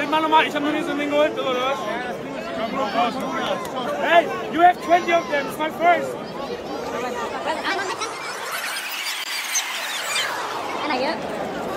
mach nochmal, ich hab noch nie so ein Ding geholt, oder was? Hey, you have 20 of them, it's my first. Cái này á.